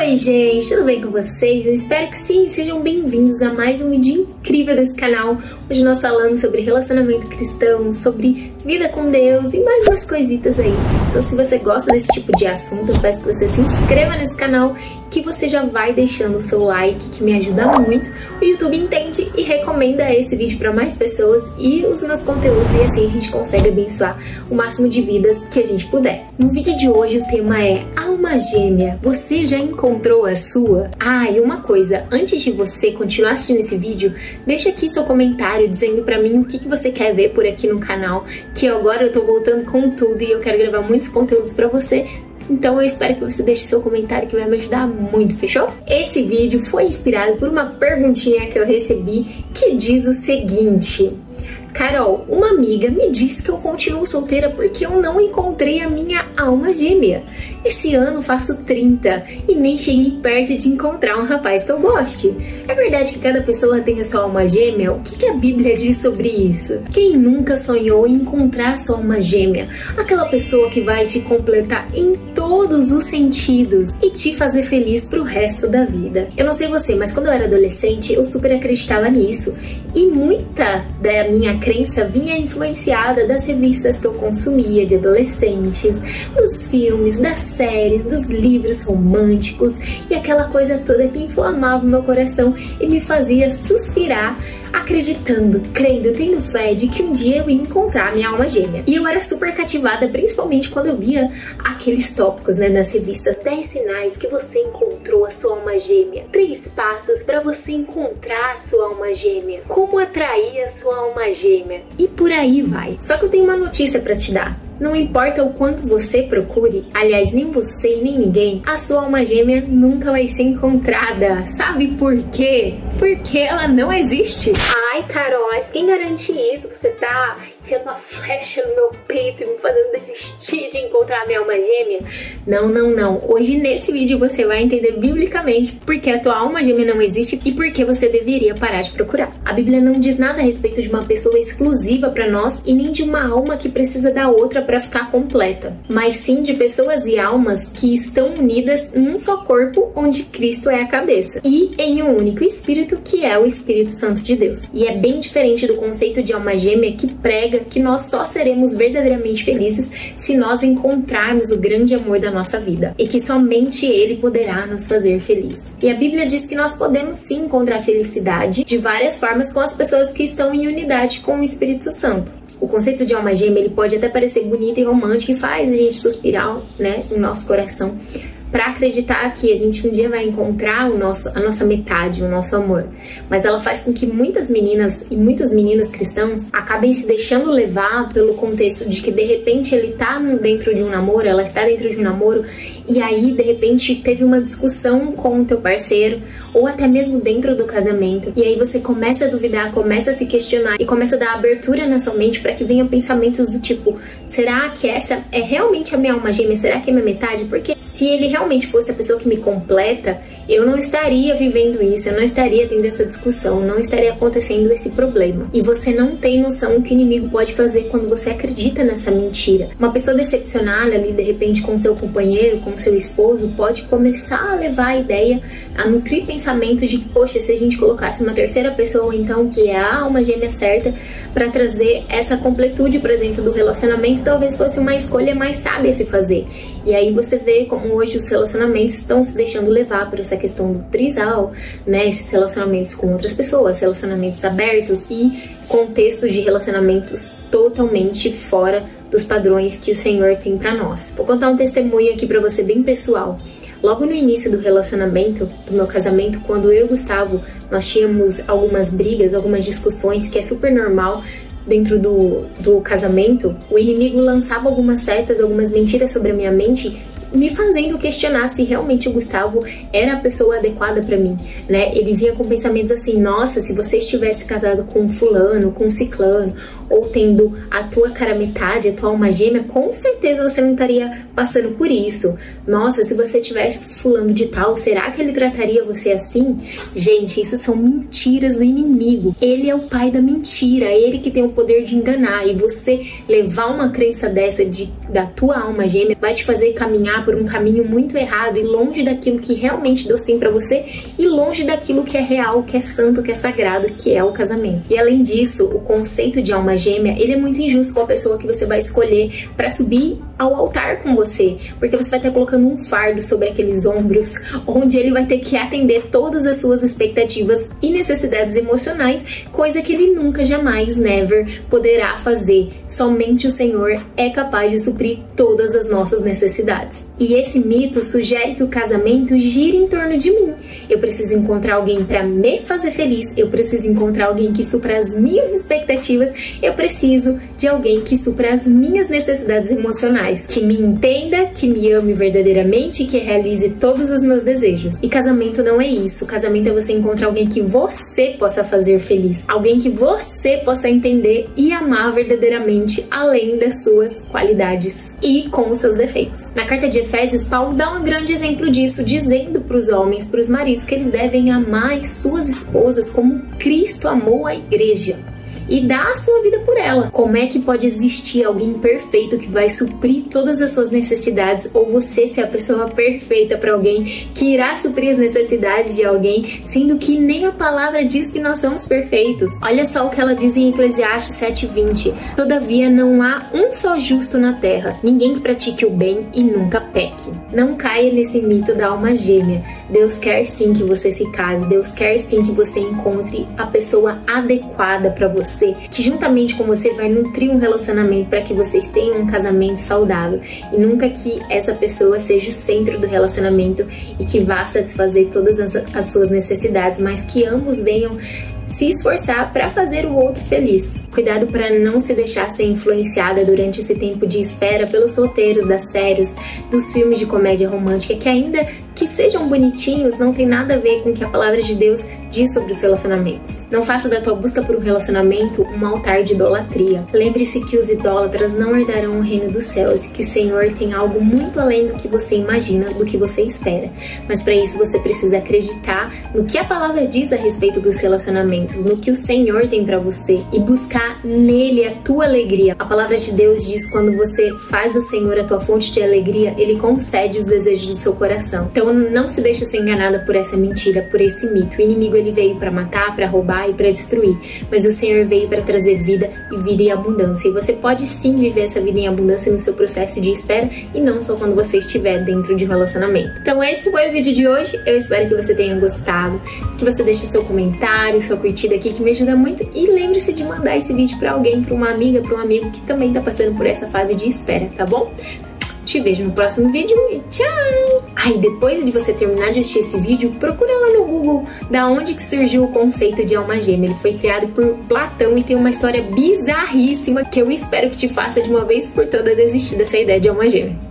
Oi gente, tudo bem com vocês? Eu espero que sim, sejam bem-vindos a mais um vídeo incrível desse canal. Hoje nós falamos sobre relacionamento cristão, sobre vida com Deus e mais umas coisitas aí. Então se você gosta desse tipo de assunto, eu peço que você se inscreva nesse canal, que você já vai deixando o seu like, que me ajuda muito. O YouTube entende e recomenda esse vídeo para mais pessoas e os meus conteúdos, e assim a gente consegue abençoar o máximo de vidas que a gente puder. No vídeo de hoje o tema é alma gêmea. Você já encontrou a sua? Ah, e uma coisa, antes de você continuar assistindo esse vídeo, deixa aqui seu comentário dizendo pra mim o que você quer ver por aqui no canal, que agora eu tô voltando com tudo e eu quero gravar muitos conteúdos pra você. Então eu espero que você deixe seu comentário, que vai me ajudar muito, fechou? Esse vídeo foi inspirado por uma perguntinha que eu recebi que diz o seguinte: Carol, uma amiga me disse que eu continuo solteira porque eu não encontrei a minha alma gêmea. Esse ano faço 30 e nem cheguei perto de encontrar um rapaz que eu goste. É verdade que cada pessoa tem a sua alma gêmea? O que a Bíblia diz sobre isso? Quem nunca sonhou em encontrar a sua alma gêmea? Aquela pessoa que vai te completar em todos os sentidos e te fazer feliz pro resto da vida. Eu não sei você, mas quando eu era adolescente eu super acreditava nisso. E muita da minha crença vinha influenciada das revistas que eu consumia de adolescentes, dos filmes, das séries, dos livros românticos e aquela coisa toda que inflamava o meu coração e me fazia suspirar, acreditando, crendo, tendo fé de que um dia eu ia encontrar a minha alma gêmea. E eu era super cativada, principalmente quando eu via aqueles tópicos, nas revistas. 10 sinais que você encontrou a sua alma gêmea. 3 passos para você encontrar a sua alma gêmea. Como atrair a sua alma gêmea. E por aí vai. Só que eu tenho uma notícia para te dar. Não importa o quanto você procure, aliás, nem você e nem ninguém, a sua alma gêmea nunca vai ser encontrada. Sabe por quê? Porque ela não existe. Ai, Carol, mas quem garante isso? Você tá enfiando uma flecha no meu peito e me fazendo desistir de encontrar a minha alma gêmea? Não, não, não. Hoje nesse vídeo você vai entender biblicamente porque a tua alma gêmea não existe e por que você deveria parar de procurar. A Bíblia não diz nada a respeito de uma pessoa exclusiva para nós e nem de uma alma que precisa da outra para ficar completa, mas sim de pessoas e almas que estão unidas num só corpo onde Cristo é a cabeça e em um único Espírito, que é o Espírito Santo de Deus. E é bem diferente do conceito de alma gêmea que prega que nós só seremos verdadeiramente felizes se nós encontrarmos o grande amor da nossa vida e que somente Ele poderá nos fazer felizes. E a Bíblia diz que nós podemos sim encontrar felicidade de várias formas com as pessoas que estão em unidade com o Espírito Santo. O conceito de alma gêmea, ele pode até parecer bonito e romântico e faz a gente suspirar, no nosso coração, para acreditar que a gente um dia vai encontrar a nossa metade, o nosso amor. Mas ela faz com que muitas meninas e muitos meninos cristãos acabem se deixando levar pelo contexto de que de repente ele tá dentro de um namoro, ela está dentro de um namoro, e aí de repente teve uma discussão com o teu parceiro, ou até mesmo dentro do casamento, e aí você começa a duvidar, começa a se questionar e começa a dar abertura na sua mente para que venham pensamentos do tipo: será que essa é realmente a minha alma gêmea? Será que é a minha metade? Porque se ele realmente fosse a pessoa que me completa, eu não estaria vivendo isso, eu não estaria tendo essa discussão, não estaria acontecendo esse problema. E você não tem noção do que o inimigo pode fazer quando você acredita nessa mentira. Uma pessoa decepcionada ali, de repente, com seu companheiro, com seu esposo, pode começar a levar a ideia, a nutrir pensamentos de que, poxa, se a gente colocasse uma terceira pessoa, então, que é a alma gêmea certa, para trazer essa completude para dentro do relacionamento, talvez fosse uma escolha mais sábia a se fazer. E aí você vê como hoje os relacionamentos estão se deixando levar por essa questão do trisal, esses relacionamentos com outras pessoas, relacionamentos abertos e contextos de relacionamentos totalmente fora dos padrões que o Senhor tem pra nós. Vou contar um testemunho aqui pra você bem pessoal. Logo no início do relacionamento, do meu casamento, quando eu e o Gustavo, nós tínhamos algumas brigas, algumas discussões, que é super normal dentro do casamento, o inimigo lançava algumas setas, algumas mentiras sobre a minha mente, me fazendo questionar se realmente o Gustavo era a pessoa adequada pra mim, Ele vinha com pensamentos assim: nossa, se você estivesse casado com fulano, com ciclano, ou tendo a tua cara metade, a tua alma gêmea, com certeza você não estaria passando por isso. Nossa, se você tivesse fulano de tal, será que ele trataria você assim? Gente, isso são mentiras do inimigo. Ele é o pai da mentira, é ele que tem o poder de enganar, e você levar uma crença dessa da tua alma gêmea vai te fazer caminhar caminhar por um caminho muito errado e longe daquilo que realmente Deus tem pra você e longe daquilo que é real, que é santo, que é sagrado, que é o casamento. E além disso, o conceito de alma gêmea, ele é muito injusto com a pessoa que você vai escolher pra subir ao altar com você, porque você vai estar colocando um fardo sobre aqueles ombros, onde ele vai ter que atender todas as suas expectativas e necessidades emocionais, coisa que ele nunca, jamais, never poderá fazer. Somente o Senhor é capaz de suprir todas as nossas necessidades. E esse mito sugere que o casamento gira em torno de mim. Eu preciso encontrar alguém para me fazer feliz, eu preciso encontrar alguém que supra as minhas expectativas, eu preciso de alguém que supra as minhas necessidades emocionais, que me entenda, que me ame verdadeiramente e que realize todos os meus desejos. E casamento não é isso. Casamento é você encontrar alguém que você possa fazer feliz, alguém que você possa entender e amar verdadeiramente, além das suas qualidades e com os seus defeitos. Na carta de Efésios, Paulo dá um grande exemplo disso, dizendo para os homens, para os maridos, que eles devem amar as suas esposas como Cristo amou a igreja e dá a sua vida por ela. Como é que pode existir alguém perfeito que vai suprir todas as suas necessidades, ou você ser a pessoa perfeita para alguém que irá suprir as necessidades de alguém, sendo que nem a palavra diz que nós somos perfeitos? Olha só o que ela diz em Eclesiastes 7:20. Todavia não há um só justo na terra, ninguém que pratique o bem e nunca peque. Não caia nesse mito da alma gêmea. Deus quer sim que você se case, Deus quer sim que você encontre a pessoa adequada para você, que juntamente com você vai nutrir um relacionamento para que vocês tenham um casamento saudável, e nunca que essa pessoa seja o centro do relacionamento e que vá satisfazer todas as suas necessidades, mas que ambos venham se esforçar para fazer o outro feliz. Cuidado para não se deixar ser influenciada durante esse tempo de espera pelos roteiros das séries, dos filmes de comédia romântica, que ainda que sejam bonitinhos, não tem nada a ver com o que a palavra de Deus diz sobre os relacionamentos. Não faça da tua busca por um relacionamento um altar de idolatria. Lembre-se que os idólatras não herdarão o reino dos céus e que o Senhor tem algo muito além do que você imagina, do que você espera. Mas para isso você precisa acreditar no que a palavra diz a respeito dos relacionamentos, no que o Senhor tem para você e buscar nele a tua alegria. A palavra de Deus diz: quando você faz do Senhor a tua fonte de alegria, Ele concede os desejos do seu coração. Então não se deixe ser enganada por essa mentira, por esse mito. O inimigo, ele veio para matar, para roubar e para destruir, mas o Senhor veio para trazer vida e vida em abundância. E você pode sim viver essa vida em abundância no seu processo de espera, e não só quando você estiver dentro de um relacionamento. Então esse foi o vídeo de hoje. Eu espero que você tenha gostado, que você deixe seu comentário, sua curtida aqui, que me ajuda muito. E lembre-se de mandar esse vídeo para alguém, para uma amiga, para um amigo que também tá passando por essa fase de espera, tá bom? Te vejo no próximo vídeo e tchau! Aí depois de você terminar de assistir esse vídeo, procura lá no Google da onde que surgiu o conceito de alma gêmea. Ele foi criado por Platão e tem uma história bizarríssima que eu espero que te faça de uma vez por todas desistir dessa ideia de alma gêmea.